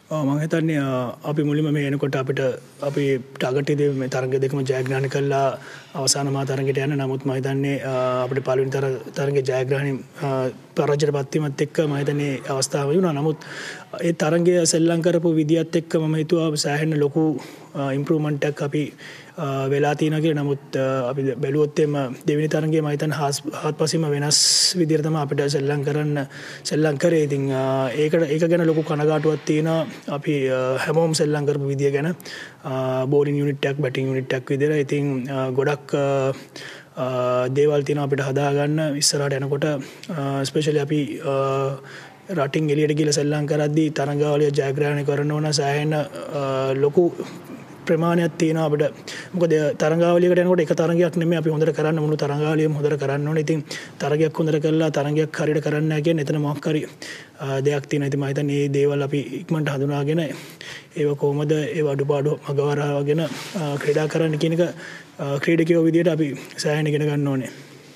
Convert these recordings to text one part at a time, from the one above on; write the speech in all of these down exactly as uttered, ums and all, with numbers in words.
මම හිතන්නේ අපි මුලින්ම මේ එනකොට අපිට අපි ටාගට් එකේ මේ තරඟ දෙකම ජයග්‍රහණය කළා අවසාන මා තරඟයට යන්න. නමුත් මම හිතන්නේ අපිට පළවෙනි තරඟේ ජයග්‍රහණය පරාජයටපත් වීමත් එක්ක මම හිතන්නේ අවස්ථාව වුණා. නමුත් ඒ තරඟය සෙල්ලම් කරපු විදියත් එක්ක මම හිතුවා සෑහෙන ලොකු ඉම්ප්‍රූව්මන්ට් එකක් අපි වෙලා තියෙනවා කියලා. නමුත් අපි බැලුවොත් එම දෙවෙනි තරඟයේ මම හිතන්නේ හාත්පසින්ම වෙනස් විදියට තමයි අපිට සෙල්ලම් කරන්න සෙල්ලම් කරේ. ඉතින් ඒකට ඒක ගැන ලොකු කනගාටුවක් තියෙනවා. අපි හැමෝම සෙල්ලම් කරපු විදිය ගැන බෝලින් යුනිට් එකක් බැටිං යුනිට් එකක් විදියට. ඉතින් ගොඩක් දේවල් තියෙනවා අපිට හදාගන්න ඉස්සරහට යනකොට. ස්පෙෂලි අපි රටින් එළියට ගිහලා සෙල්ලම් කරද්දී තරඟාවලිය ජයග්‍රහණය කරන්න ඕන සෑහෙන ලොකු ප්‍රමාණයක් තියෙනවා අපිට. මොකද තරඟාවලියකට යනකොට එක තරඟයක් නෙමෙයි අපි හොඳට කරන්න මුළු තරඟාවලියම හොඳට කරන්න ඕනේ. ඉතින් තරගයක් හොඳට කරලා තරඟයක් හරියට කරන්න නැහැ කියන්නේ එතන මොකක් හරි දෙයක් තියෙනවා. ඉතින් මම හිතන්නේ මේ දේවල් අපි ඉක්මනට හඳුනාගෙන ඒව කොහොමද ඒව අඩුපාඩු මගවරාගෙන ක්‍රීඩා කරන්න කියන එක ක්‍රීඩකයෝ විදියට අපි සෑහෙන ඉගෙන ගන්න ඕනේ.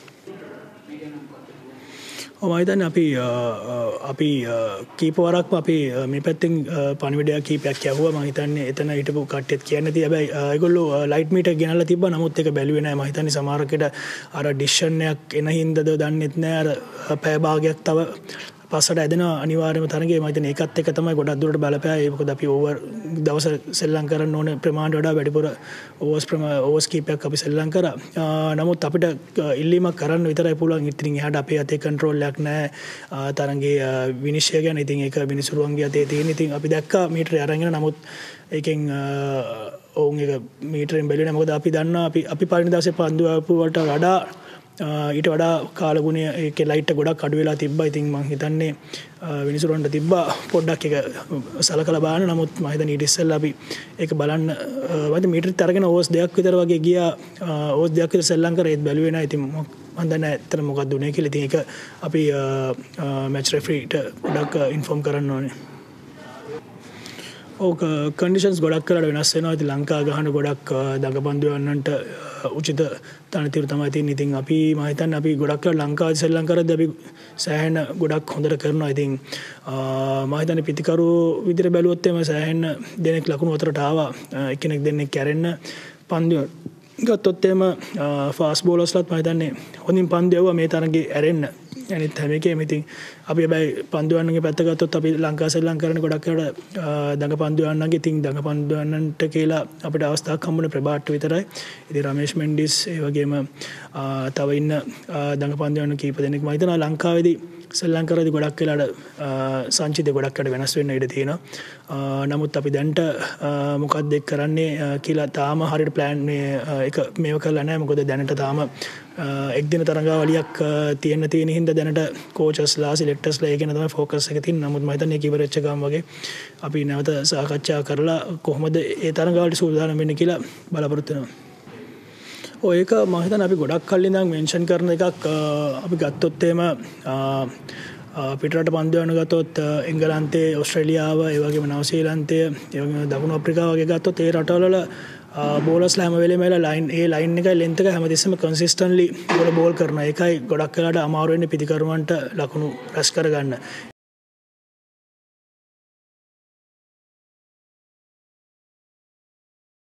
මම හිතන්නේ අපි අපි කීපවරක්ම අපි මේ පැත්තෙන් පණිවිඩයක් කීපයක් යවුවා. මම හිතන්නේ එතන හිටපු කට්ටියත් කියන්නේ නැති. හැබැයි ඒගොල්ලෝ ලයිට් මීටර් ගෙනල්ලා තිබ්බා. නමුත් ඒක බැලුවේ නැහැ. මම හිතන්නේ සමහරකට අර ඩිසිෂන් එකක් එන හින්දාද දන්නෙත් නැහැ. අර පැය භාගයක් තව පස්සට ඇදෙන අනිවාර්යම තරඟේ මම හිතන්නේ ඒකත් එක්ක තමයි ගොඩක් දුරට බලපෑයි. මොකද අපි ඕවර් දවස සෙල්ලම් කරන්න ඕනේ ප්‍රමාණයට වඩා වැඩිපුර ඕවර්ස් ප්‍රමාණ ඕවර්ස් කීපයක් අපි සෙල්ලම් කරා. නමුත් අපිට ඉල්ලීමක් කරන්න විතරයි පුළුවන්. ඉතින් එහාට අපේ අතේ කන්ට්‍රෝල් එකක් නැහැ තරඟේ විනිශ්චය ගැන. ඉතින් ඒක මිනිසුරුවන්ගේ අතේ තියෙන. ඉතින් අපි දැක්කා මීටරේ අරගෙන. නමුත් ඒකෙන් ඔවුන් එක මීටරෙන් බැලුවේ නැහැ. මොකද අපි දන්නවා අපි අපි පළවෙනි දවසේ පන්දු ආපු වලට වඩා ඊට වඩා කාලගුණය ඒකේ ලයිට් ගොඩක් අඩු වෙලා තිබ්බා. ඉතින් මම හිතන්නේ විනිසුරුවන්ට තිබ්බා පොඩ්ඩක් ඒක සලකලා බලන්න. නමුත් මම හිතන්නේ ඊට ඉස්සෙල්ලා අපි ඒක බලන්න වද මීටරෙත් අරගෙන ඕවර්ස් දෙකක් විතර වගේ ගියා. ඕවර්ස් දෙකක් විතර සෙල්ලම් කරා ඒත් බැලුවේ නැහැ. ඉතින් මම දන්නේ ඇත්තට මොකක්ද උනේ කියලා. ඉතින් ඒක අපි මැච් රෙෆරිට ගොඩක් ඉන්ෆෝම් කරන්න ඕනේ. ඕක කන්ඩිෂන්ස් ගොඩක් කරලා වෙනස් වෙනවා. ඉතින් ලංකා ගහන ගොඩක් දඟපන්දු යන්නන්ට උචිත තනතිරු තමයි තියෙන්නේ. ඉතින් අපි මම හිතන්නේ අපි ගොඩක් කරලා ලංකාවේ සෙල්ලම් කරද්දී අපි සෑහෙන ගොඩක් හොඳට කරනවා. ඉතින් මම හිතන්නේ පිටිකරු විදිහට බැලුවොත් එම සෑහෙන දෙනෙක් ලකුණු අතරට ආවා. එක්කෙනෙක් දෙන්නෙක් කැරෙන්න පන්දු ගත්තොත් එම ෆාස්ට් බෝලර්ස්ලාත් මම හිතන්නේ හොඳින් පන්දු යවුවා මේ තරඟේ ඇරෙන්න. අනිත් හැම එකේම ඉතින් අපි හැබැයි පන්දු යන්නගේ පැත්ත ගත්තොත් අපි ලංකාව ශ්‍රී ලංකාව කරන ගොඩක් කරලා දඟ පන්දු යන්නගේ ඉතින් දඟ පන්දු යන්නන්ට කියලා අපිට අවස්ථාවක් හම්බුනේ ප්‍රභාට් විතරයි. ඉතින් රමේෂ් මෙන්ඩිස් ඒ වගේම තව ඉන්න දඟ පන්දු යන්න කීප දෙනෙක් මම හිතනවා ලංකාවේදී ශ්‍රී ලංකාවේදී ගොඩක් වෙලාට සංචිතය ගොඩක් අඩ වෙනස් වෙන්න ඉඩ තියෙනවා. නමුත් අපි දැන්ට මොකක්ද එක් කරන්නේ කියලා තාම හරියට ප්ලෑන් මේ එක මේව කරලා නැහැ. මොකද දැනට තාම එක් දින තරඟාවලියක් තියෙන තියෙන හින්දා දැනට කෝචස්ලා සිලෙක්ටර්ස්ලා ඒ ගැන තමයි ફોකස් එක තියෙන්නේ. නමුත් මම හිතන්නේ කීප වෙච්ච ගාම වගේ අපි නැවත සාකච්ඡා කරලා කොහොමද ඒ තරඟාවලට සූදානම් වෙන්නේ කියලා බලාපොරොත්තු වෙනවා. ඔය එක මම හිතන්නේ අපි ගොඩක් කල් ඉඳන් මෙන්ෂන් කරන එකක්. අපි ගත්තොත් එහෙම පිටරට පන්දු යන ගත්තොත් එංගලන්තේ ඕස්ට්‍රේලියාව ඒ වගේම නවසීලන්තය ඒ වගේම දකුණු අප්‍රිකාව වගේ ගත්තොත් ඒ රටවල බෝලර්ස්ලා හැම වෙලේම ලයින් ඒ ලයින් එකයි ලෙන්ත් එක හැමතිස්සෙම කන්සිස්ටන්ට්ලි බෝල බෝල් කරනවා. ඒකයි ගොඩක් වෙලාට අමාරු වෙන්නේ පිටිකරුවන්ට ලකුණු රැස් කරගන්න.